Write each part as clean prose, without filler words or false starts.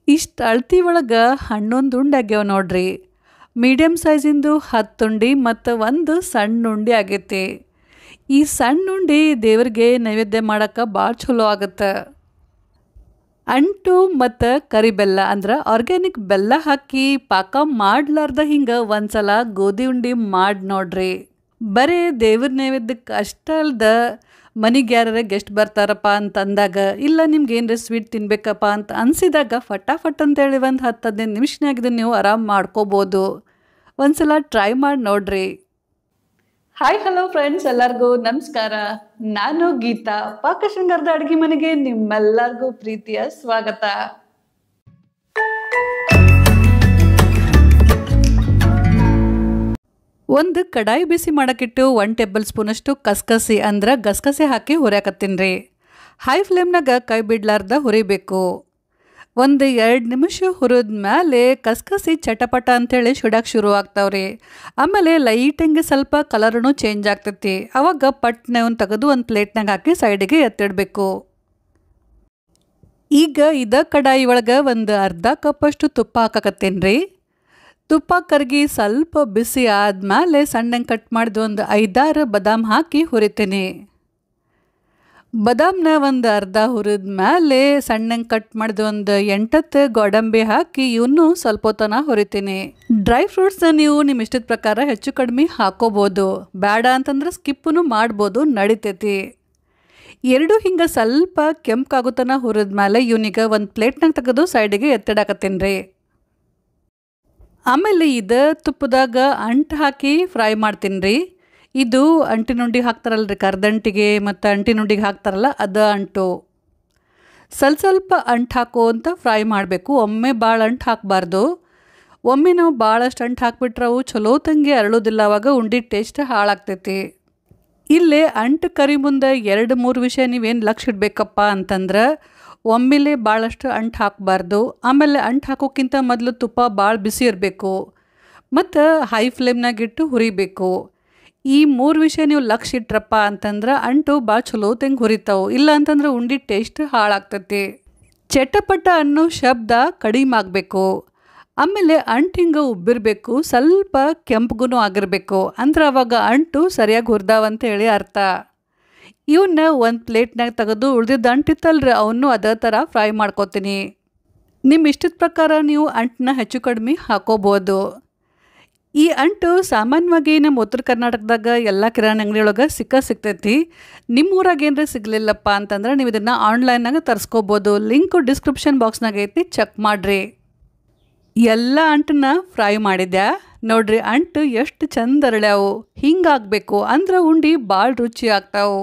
ಇಷ್ಟು ಅಳತಿ ಒಳಗೆ 11 ಉಂಡೆ ಆಗ್ಯಾವ ನೋಡ್ರಿ. ಮೀಡಿಯಮ್ ಸೈಜಿಂದು 10 ಉಂಡೆ ಮತ್ತು ಒಂದು ಸಣ್ಣ ಉಂಡೆ ಆಗೈತಿ. ಈ ಸಣ್ಣ ಉಂಡೆ ದೇವರಿಗೆ ನೈವೇದ್ಯ ಮಾಡೋಕ್ಕೆ ಭಾಳ ಚಲೋ ಆಗುತ್ತೆ. ಅಂಟು ಮತ್ತು ಕರಿಬೆಲ್ಲ ಅಂದ್ರೆ ಆರ್ಗ್ಯಾನಿಕ್ ಬೆಲ್ಲ ಹಾಕಿ ಪಾಕ ಮಾಡ್ಲಾರ್ದ ಹಿಂಗೆ ಒಂದ್ಸಲ ಗೋಧಿ ಉಂಡೆ ಮಾಡಿ ನೋಡ್ರಿ. ಬರೀ ದೇವ್ರ ನೈವೇದ್ಯಕ್ಕೆ ಅಷ್ಟೇ ಅಲ್ದ ಮನೆಗೆ ಯಾರ ಗೆಸ್ಟ್ ಬರ್ತಾರಪ್ಪ ಅಂತಂದಾಗ ಇಲ್ಲ ನಿಮ್ಗೆ ಏನರ ಸ್ವೀಟ್ ತಿನ್ಬೇಕಪ್ಪ ಅಂತ ಅನಿಸಿದಾಗ ಫಟಾಫಟ್ ಅಂತೇಳಿ ಒಂದು 10-15 ನಿಮಿಷನಾಗ ನೀವು ಆರಾಮ್ ಮಾಡ್ಕೋಬೋದು. ಒಂದ್ಸಲ ಟ್ರೈ ಮಾಡಿ ನೋಡ್ರಿ. ಹಾಯ್ ಹಲೋ ಫ್ರೆಂಡ್ಸ್, ಎಲ್ಲರಿಗೂ ನಮಸ್ಕಾರ. ನಾನು ಗೀತಾ. ಪಾಕಶೃಂಗಾರದ ಅಡುಗೆ ಮನೆಗೆ ನಿಮ್ಮೆಲ್ಲರಿಗೂ ಪ್ರೀತಿಯ ಸ್ವಾಗತ. ಒಂದು ಕಡಾಯಿ ಬಿಸಿ ಮಾಡೋಕ್ಕಿಟ್ಟು 1 ಟೇಬಲ್ ಸ್ಪೂನಷ್ಟು ಕಸ್ಕಸಿ ಅಂದ್ರೆ ಗಸಗಸೆ ಹಾಕಿ ಹುರಿಯಾಕತ್ತೀನಿ ರೀ. ಹೈ ಫ್ಲೇಮ್ನಾಗ ಕೈ ಬಿಡ್ಲಾರ್ದ ಹುರಿಬೇಕು. ಒಂದು 2 ನಿಮಿಷ ಹುರಿದ ಮೇಲೆ ಕಸ್ಕಸಿ ಚಟಪಟ ಅಂಥೇಳಿ ಸುಡಕ್ಕೆ ಶುರು ಆಗ್ತಾವ್ರಿ. ಆಮೇಲೆ ಲೈಟಂಗೆ ಸ್ವಲ್ಪ ಕಲರ್ನು ಚೇಂಜ್ ಆಗ್ತೈತಿ. ಅವಾಗ ಪಟ್ನೆವನ್ನು ತೆಗೆದು ಒಂದು ಪ್ಲೇಟ್ನಾಗ ಹಾಕಿ ಸೈಡಿಗೆ ಎತ್ತಿಡಬೇಕು. ಈಗ ಇದ ಕಡಾಯಿ ಒಳಗೆ ಒಂದು ಅರ್ಧ ಕಪ್ಪಷ್ಟು ತುಪ್ಪ ಹಾಕಕತ್ತೀನಿ ರೀ. ತುಪ್ಪ ಕರಗಿ ಸ್ವಲ್ಪ ಬಿಸಿ ಆದಮೇಲೆ ಸಣ್ಣಗೆ ಕಟ್ ಮಾಡಿದ ಒಂದು 5-6 ಬಾದಾಮ್ ಹಾಕಿ ಹುರಿತೀನಿ. ಬಾದಾಮ್ನ ಒಂದು ಅರ್ಧ ಹುರಿದ ಮೇಲೆ ಸಣ್ಣಗೆ ಕಟ್ ಮಾಡಿದ ಒಂದು 8 ಗೋಡಂಬಿ ಹಾಕಿ ಇವನು ಸ್ವಲ್ಪ ಹೊತ್ತನ ಹುರಿತೀನಿ. ಡ್ರೈ ಫ್ರೂಟ್ಸ್ನ ನೀವು ನಿಮ್ಮ ಇಷ್ಟದ ಪ್ರಕಾರ ಹೆಚ್ಚು ಕಡಿಮೆ ಹಾಕೋಬೋದು. ಬೇಡ ಅಂತಂದ್ರೆ ಸ್ಕಿಪ್ಪೂ ಮಾಡ್ಬೋದು, ನಡಿತೈತಿ. ಎರಡು ಹಿಂಗೆ ಸ್ವಲ್ಪ ಕೆಂಪಾಗುತ್ತನ ಹುರಿದ ಮೇಲೆ ಇವನಿಗೆ ಒಂದು ಪ್ಲೇಟ್ನಾಗ ತೆಗೆದು ಸೈಡಿಗೆ ಎತ್ತಿಡಾಕತ್ತೀನಿ ರೀ. ಆಮೇಲೆ ಇದು ತುಪ್ಪದಾಗ ಅಂಟು ಹಾಕಿ ಫ್ರೈ ಮಾಡ್ತೀನಿ ರೀ. ಇದು ಅಂಟಿನುಂಡಿಗೆ ಹಾಕ್ತಾರಲ್ರಿ, ಕರ್ದಂಟಿಗೆ ಮತ್ತು ಅಂಟಿನುಂಡಿಗೆ ಹಾಕ್ತಾರಲ್ಲ ಅದು ಅಂಟು. ಸ್ವಲ್ಪ ಅಂಟು ಹಾಕೋ ಅಂತ ಫ್ರೈ ಮಾಡಬೇಕು. ಒಮ್ಮೆ ಭಾಳ ಅಂಟು ಹಾಕಬಾರ್ದು. ಒಮ್ಮೆ ನಾವು ಭಾಳಷ್ಟು ಅಂಟು ಹಾಕ್ಬಿಟ್ರೆ ಅವು ಚಲೋ ತಂಗಿ ಅರಳೋದಿಲ್ಲ. ಅವಾಗ ಉಂಡಿ ಟೇಸ್ಟ್ ಹಾಳಾಗ್ತೈತಿ. ಇಲ್ಲೇ ಅಂಟು ಕರಿ ಮುಂದೆ 2-3 ವಿಷಯ ನೀವೇನು ಲಕ್ಷ ಇಡಬೇಕಪ್ಪ ಅಂತಂದ್ರೆ, ಒಮ್ಮೆಲೆ ಭಾಳಷ್ಟು ಅಂಟು ಹಾಕಬಾರ್ದು. ಆಮೇಲೆ ಅಂಟು ಹಾಕೋಕ್ಕಿಂತ ಮೊದಲು ತುಪ್ಪ ಭಾಳ ಬಿಸಿ ಇರಬೇಕು ಮತ್ತು ಹೈ ಫ್ಲೇಮ್ನಾಗಿಟ್ಟು ಹುರಿಬೇಕು. ಈ 3 ವಿಷಯ ನೀವು ಲಕ್ಷ ಇಟ್ರಪ್ಪ ಅಂತಂದ್ರೆ ಅಂಟು ಭಾಳ ಚಲೋ ತೆಂಗೆ ಹುರಿತಾವೆ. ಇಲ್ಲ ಅಂತಂದ್ರೆ ಉಂಡಿ ಟೇಸ್ಟ್ ಹಾಳಾಗ್ತೈತಿ. ಚಟಪಟ ಅನ್ನೋ ಶಬ್ದ ಕಡಿಮೆ ಆಗಬೇಕು. ಆಮೇಲೆ ಅಂಟು ಹಿಂಗೆ ಉಬ್ಬಿರಬೇಕು, ಸ್ವಲ್ಪ ಕೆಂಪಗೂ ಆಗಿರಬೇಕು. ಅಂದ್ರೆ ಅವಾಗ ಅಂಟು ಸರಿಯಾಗಿ ಹುರಿದಾವಂತ ಹೇಳಿ ಅರ್ಥ. ಇವನ್ನ ಒಂದು ಪ್ಲೇಟ್ನಾಗ ತೆಗೆದು ಉಳಿದಿದ್ದ ಅಂಟಿತ್ತಲ್ರಿ ಅವನು ಅದೇ ಥರ ಫ್ರೈ ಮಾಡ್ಕೊತೀನಿ. ನಿಮ್ಮ ಇಷ್ಟದ ಪ್ರಕಾರ ನೀವು ಅಂಟನ್ನ ಹೆಚ್ಚು ಕಡಿಮೆ ಹಾಕೋಬೋದು. ಈ ಅಂಟು ಸಾಮಾನ್ಯವಾಗಿ ನಮ್ಮ ಉತ್ತರ ಕರ್ನಾಟಕದಾಗ ಎಲ್ಲ ಕಿರಾಣಿ ಅಂಗಡಿಯೊಳಗೆ ಸಿಗ್ತೈತಿ. ನಿಮ್ಮ ಊರಾಗ ಏನರ ಸಿಗಲಿಲ್ಲಪ್ಪ ಅಂತಂದ್ರೆ ನೀವು ಇದನ್ನು ಆನ್ಲೈನ್ನಾಗ ತರಿಸ್ಕೋಬೋದು. ಲಿಂಕು ಡಿಸ್ಕ್ರಿಪ್ಷನ್ ಬಾಕ್ಸ್ನಾಗ ಐತಿ, ಚೆಕ್ ಮಾಡಿರಿ. ಎಲ್ಲ ಅಂಟನ್ನ ಫ್ರೈ ಮಾಡಿದ್ಯಾ ನೋಡ್ರಿ. ಅಂಟು ಎಷ್ಟು ಚಂದ ಅರಳ್ಯಾವು. ಹಿಂಗಾಗಬೇಕು ಅಂದ್ರೆ ಉಂಡಿ ಭಾಳ ರುಚಿ ಆಗ್ತಾವು.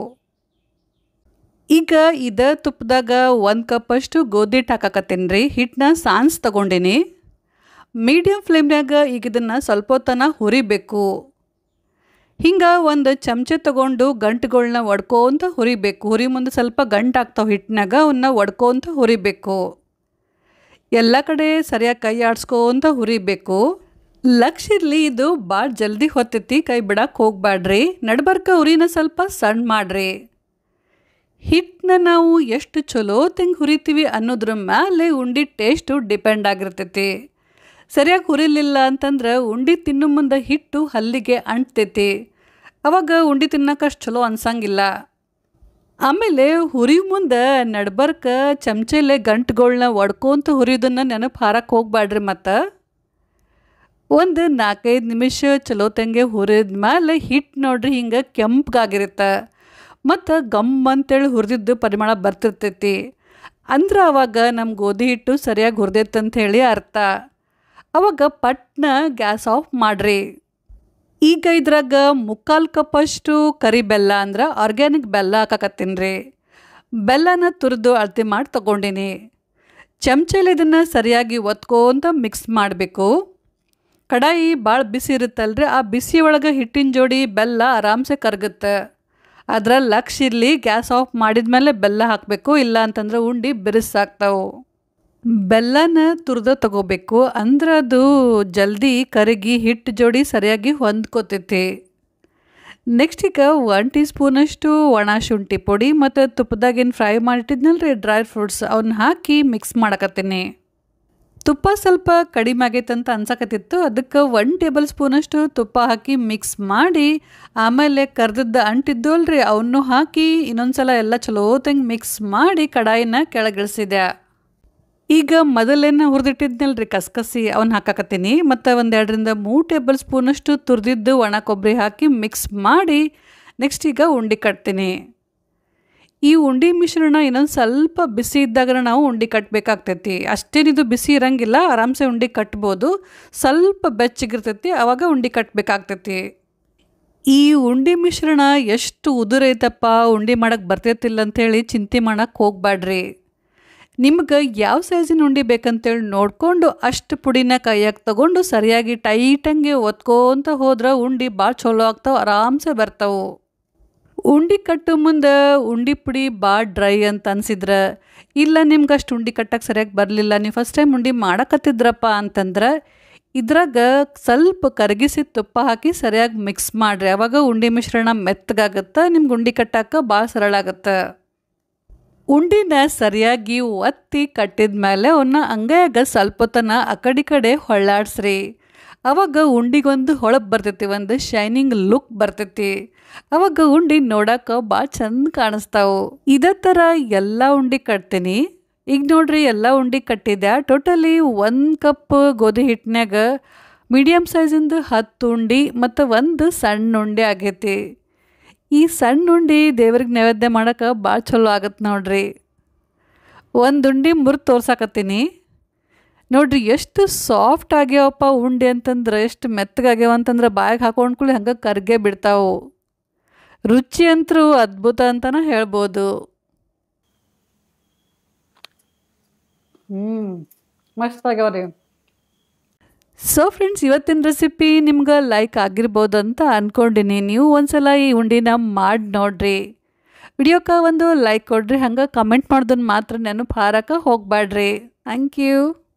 ಈಗ ಇದ ತುಪ್ಪದಾಗ 1 ಕಪ್ಪಷ್ಟು ಗೋಧಿ ಹಿಟ್ಟು ಹಾಕಕತ್ತೀನಿ ರೀ. ಹಿಟ್ಟನ್ನ ಸಾನ್ಸ್ ತೊಗೊಂಡಿನಿ. ಮೀಡಿಯಮ್ ಫ್ಲೇಮ್ನಾಗ ಈಗ ಇದನ್ನು ಸ್ವಲ್ಪ ಹೊತ್ತನ ಹುರಿಬೇಕು. ಹಿಂಗೆ ಒಂದು ಚಮಚೆ ತೊಗೊಂಡು ಗಂಟುಗಳನ್ನ ಒಡ್ಕೋಂತ ಹುರಿಬೇಕು. ಹುರಿ ಮುಂದೆ ಸ್ವಲ್ಪ ಗಂಟು ಆಗ್ತಾವೆ ಹಿಟ್ಟಿನಾಗ, ಅವನ್ನ ಒಡ್ಕೋಂತ ಹುರಿಬೇಕು. ಎಲ್ಲ ಕಡೆ ಸರಿಯಾಗಿ ಕೈ ಆಡಿಸ್ಕೋಂತ ಹುರಿಬೇಕು. ಲಕ್ಷ ಇರಲಿ, ಇದು ಭಾಳ ಜಲ್ದಿ ಹೊತ್ತೈತಿ, ಕೈ ಬಿಡಕ್ಕೆ ಹೋಗ್ಬೇಡ್ರಿ. ನಡ್ಬರ್ಕ ಉರಿನ ಸ್ವಲ್ಪ ಸಣ್ಣ ಮಾಡಿರಿ. ಹಿಟ್ಟನ್ನ ನಾವು ಎಷ್ಟು ಚಲೋ ತೆಂಗೆ ಹುರಿತೀವಿ ಅನ್ನೋದ್ರ ಮೇಲೆ ಉಂಡಿ ಟೇಸ್ಟು ಡಿಪೆಂಡ್ ಆಗಿರ್ತೈತಿ. ಸರಿಯಾಗಿ ಹುರಿಲಿಲ್ಲ ಅಂತಂದ್ರೆ ಉಂಡಿ ತಿನ್ನೋ ಮುಂದೆ ಹಿಟ್ಟು ಹಲ್ಲಿಗೆ ಅಂಟ್ತೈತಿ. ಅವಾಗ ಉಂಡಿ ತಿನ್ನೋಕೆ ಅಷ್ಟು ಚಲೋ ಅನ್ಸಂಗಿಲ್ಲ. ಆಮೇಲೆ ಹುರಿ ಮುಂದೆ ನಡ್ಬರ್ಕ ಚಮಚೆಲೆ ಗಂಟುಗಳನ್ನ ಒಡ್ಕೊಂತ ಹುರಿಯೋದನ್ನು ನೆನಪು ಹಾರಕ್ಕೆ ಹೋಗ್ಬೇಡ್ರಿ. ಮತ್ತು ಒಂದು 4-5 ನಿಮಿಷ ಚಲೋ ತಂಗೆ ಹುರಿದ ಮೇಲೆ ಹಿಟ್ಟು ನೋಡ್ರಿ ಹಿಂಗೆ ಕೆಂಪಗಾಗಿರುತ್ತೆ ಮತ್ತು ಗಮ್ ಅಂತೇಳಿ ಹುರಿದಿದ್ದು ಪರಿಮಳ ಬರ್ತಿರ್ತೈತಿ. ಅಂದ್ರೆ ಅವಾಗ ನಮ್ಮ ಗೋಧಿ ಹಿಟ್ಟು ಸರಿಯಾಗಿ ಹುರಿದೈತಂತ ಹೇಳಿ ಅರ್ಥ. ಅವಾಗ ಪಟ್ನ ಗ್ಯಾಸ್ ಆಫ್ ಮಾಡಿರಿ. ಈಗ ಇದ್ರಾಗ 3/4 ಕಪ್ಪಷ್ಟು ಕರಿ ಬೆಲ್ಲ ಅಂದ್ರೆ ಆರ್ಗ್ಯಾನಿಕ್ ಬೆಲ್ಲ ಹಾಕಕತ್ತೀನಿ ರೀ. ಬೆಲ್ಲನ ತುರಿದು ಅಳತೆ ಮಾಡಿ ತೊಗೊಂಡಿನಿ. ಚಮಚಲ್ಲಿ ಇದನ್ನು ಸರಿಯಾಗಿ ಒತ್ಕೋಂತ ಮಿಕ್ಸ್ ಮಾಡಬೇಕು. ಕಡಾಯಿ ಭಾಳ ಬಿಸಿ ಇರುತ್ತಲ್ರಿ, ಆ ಬಿಸಿ ಒಳಗೆ ಹಿಟ್ಟಿನ ಜೋಡಿ ಬೆಲ್ಲ ಆರಾಮ್ಸೆ ಕರಗುತ್ತೆ. ಅದ್ರಲ್ಲಿ ಲಕ್ಷ ಇರಲಿ, ಗ್ಯಾಸ್ ಆಫ್ ಮಾಡಿದ್ಮೇಲೆ ಬೆಲ್ಲ ಹಾಕಬೇಕು. ಇಲ್ಲ ಅಂತಂದ್ರೆ ಉಂಡಿ ಬಿರುಸಾಗ್ತಾವೆ. ಬೆಲ್ಲನ ತುರಿದು ತಗೋಬೇಕು, ಅಂದ್ರೆ ಅದು ಜಲ್ದಿ ಕರಗಿ ಹಿಟ್ಟು ಜೋಡಿ ಸರಿಯಾಗಿ ಹೊಂದ್ಕೋತೈತಿ. ನೆಕ್ಸ್ಟ್ ಈಗ 1 ಟೀ ಸ್ಪೂನಷ್ಟು ಒಣ ಶುಂಠಿ ಪುಡಿ ಮತ್ತು ತುಪ್ಪದಾಗೇನು ಫ್ರೈ ಮಾಡಿಟ್ಟಿದ್ನಲ್ರಿ ಡ್ರೈ ಫ್ರೂಟ್ಸ್, ಅವನ್ನ ಹಾಕಿ ಮಿಕ್ಸ್ ಮಾಡಕತ್ತೀನಿ. ತುಪ್ಪ ಸ್ವಲ್ಪ ಕಡಿಮೆ ಆಗೈತೆ ಅಂತ ಅನ್ಸಕತ್ತಿತ್ತು. ಅದಕ್ಕೆ 1 ಟೇಬಲ್ ಸ್ಪೂನಷ್ಟು ತುಪ್ಪ ಹಾಕಿ ಮಿಕ್ಸ್ ಮಾಡಿ ಆಮೇಲೆ ಕರ್ದಿದ್ದ ಅಂಟಿದ್ದು ಅಲ್ರಿ ಅವನ್ನೂ ಹಾಕಿ ಇನ್ನೊಂದು ಸಲ ಎಲ್ಲ ಚಲೋತಂಗೆ ಮಿಕ್ಸ್ ಮಾಡಿ ಕಡಾಯಿನ ಕೆಳಗಿಳಿಸಿದೆ. ಈಗ ಮೊದಲೇನು ಹುರಿದಿಟ್ಟಿದ್ನಲ್ರಿ ಕಸ್ಕಸಿ ಅವನ್ನ ಹಾಕಾಕತ್ತೀನಿ. ಮತ್ತು 1-2-3 ಟೇಬಲ್ ಸ್ಪೂನಷ್ಟು ತುರಿದಿದ್ದು ಒಣ ಕೊಬ್ಬರಿ ಹಾಕಿ ಮಿಕ್ಸ್ ಮಾಡಿ ನೆಕ್ಸ್ಟ್ ಈಗ ಉಂಡೆ ಕಟ್ತೀನಿ. ಈ ಉಂಡೆ ಮಿಶ್ರಣ ಇನ್ನೊಂದು ಸ್ವಲ್ಪ ಬಿಸಿ ಇದ್ದಾಗ ನಾವು ಉಂಡೆ ಕಟ್ಟಬೇಕಾಗ್ತೈತಿ. ಅಷ್ಟೇನಿದು ಬಿಸಿ ಇರಂಗಿಲ್ಲ, ಆರಾಮ್ಸೆ ಉಂಡೆ ಕಟ್ಬೋದು. ಸ್ವಲ್ಪ ಬೆಚ್ಚಗಿರ್ತೈತಿ ಆವಾಗ ಉಂಡೆ ಕಟ್ಟಬೇಕಾಗ್ತೈತಿ. ಈ ಉಂಡೆ ಮಿಶ್ರಣ ಎಷ್ಟು ಉದುರೈತಪ್ಪ, ಉಂಡೆ ಮಾಡೋಕ್ಕೆ ಬರ್ತೈತಿಲ್ಲ ಅಂಥೇಳಿ ಚಿಂತೆ ಮಾಡೋಕ್ಕೆ ಹೋಗ್ಬೇಡ್ರಿ. ನಿಮ್ಗೆ ಯಾವ ಸೈಜಿನ ಉಂಡೆ ಬೇಕಂತೇಳಿ ನೋಡಿಕೊಂಡು ಅಷ್ಟು ಪುಡಿನ ಕೈಯಾಗೆ ತೊಗೊಂಡು ಸರಿಯಾಗಿ ಟೈಟಂಗೆ ಒತ್ಕೊಂತ ಹೋದ್ರೆ ಉಂಡೆ ಭಾಳ ಚಲೋ ಆಗ್ತಾವೆ, ಆರಾಮ್ಸೆ ಬರ್ತಾವೆ. ಉಂಡೆ ಕಟ್ಟು ಮುಂದೆ ಉಂಡೆ ಪುಡಿ ಭಾಳ ಡ್ರೈ ಅಂತ ಅನ್ಸಿದ್ರೆ, ಇಲ್ಲ ನಿಮ್ಗೆ ಅಷ್ಟು ಉಂಡೆ ಕಟ್ಟಕ್ಕೆ ಸರಿಯಾಗಿ ಬರಲಿಲ್ಲ, ನೀವು ಫಸ್ಟ್ ಟೈಮ್ ಉಂಡೆ ಮಾಡಕತ್ತಿದ್ರಪ್ಪ ಅಂತಂದ್ರೆ ಇದ್ರಾಗ ಸ್ವಲ್ಪ ಕರಗಿಸಿ ತುಪ್ಪ ಹಾಕಿ ಸರಿಯಾಗಿ ಮಿಕ್ಸ್ ಮಾಡಿರಿ. ಆವಾಗ ಉಂಡೆ ಮಿಶ್ರಣ ಮೆತ್ತಗಾಗುತ್ತೆ, ನಿಮ್ಗೆ ಉಂಡೆ ಕಟ್ಟಕ್ಕೆ ಭಾಳ ಸರಳ ಆಗುತ್ತೆ. ಉಂಡಿನ ಸರಿಯಾಗಿ ಒತ್ತಿ ಕಟ್ಟಿದ ಮೇಲೆ ಅವನ್ನ ಅಂಗೈಯಾಗ ಸ್ವಲ್ಪ ತನ ಆ ಕಡೆ ಹೊಳ್ಳಾಡ್ಸ್ರಿ. ಅವಾಗ ಉಂಡಿಗೊಂದು ಹೊಳಪು ಬರ್ತೈತಿ, ಒಂದು ಶೈನಿಂಗ್ ಲುಕ್ ಬರ್ತೈತಿ. ಅವಾಗ ಉಂಡೆ ನೋಡಕ್ಕೆ ಭಾಳ ಚಂದ ಕಾಣಿಸ್ತಾವೆ. ಇದೇ ಥರ ಎಲ್ಲ ಉಂಡೆ ಕಟ್ತೀನಿ. ಈಗ ನೋಡ್ರಿ ಎಲ್ಲ ಉಂಡೆ ಕಟ್ಟಿದ್ದೆ. ಟೋಟಲಿ 1 ಕಪ್ ಗೋಧಿ ಹಿಟ್ಟಿನಾಗ ಮೀಡಿಯಮ್ ಸೈಜಿಂದು 10 ಉಂಡೆ ಮತ್ತು 1 ಸಣ್ಣ ಉಂಡೆ ಆಗೈತಿ. ಈ ಸಣ್ಣ ಉಂಡೆ ದೇವ್ರಿಗೆ ನೈವೇದ್ಯ ಮಾಡೋಕೆ ಭಾಳ ಚಲೋ ಆಗತ್ತೆ ನೋಡ್ರಿ. 1 ಉಂಡೆ ಮುರಿದು ತೋರ್ಸಾಕತ್ತೀನಿ. ನೋಡ್ರಿ ಎಷ್ಟು ಸಾಫ್ಟ್ ಆಗ್ಯಾವಪ್ಪ ಉಂಡೆ ಅಂತಂದ್ರೆ, ಎಷ್ಟು ಮೆತ್ತಗಾಗ್ಯಾವ ಅಂತಂದ್ರೆ ಬಾಯಿಗೆ ಹಾಕೊಂಡ್ಕೊಳ್ಳಿ ಹಂಗೆ ಕರ್ಗೆ ಬಿಡ್ತಾವೆ. ರುಚಿ ಅಂತರೂ ಅದ್ಭುತ ಅಂತಲೇ ಹೇಳ್ಬೋದು. ಮಸ್ತ್ ಆಗ್ಯಾವ್ರಿ. ಸೊ ಫ್ರೆಂಡ್ಸ್, ಇವತ್ತಿನ ರೆಸಿಪಿ ನಿಮ್ಗೆ ಲೈಕ್ ಆಗಿರ್ಬೋದು ಅಂತ ಅಂದ್ಕೊಂಡಿನಿ. ನೀವು ಒಂದ್ಸಲ ಈ ಉಂಡಿನ ಮಾಡಿ ನೋಡ್ರಿ. ವಿಡಿಯೋಕ್ಕೆ ಒಂದು ಲೈಕ್ ಕೊಡ್ರಿ, ಹಂಗೆ ಕಮೆಂಟ್ ಮಾಡೋದನ್ನು ಮಾತ್ರ ನೆನಪು ಹಾರಕ್ಕೆ ಹೋಗಬೇಡ್ರಿ. Thank you.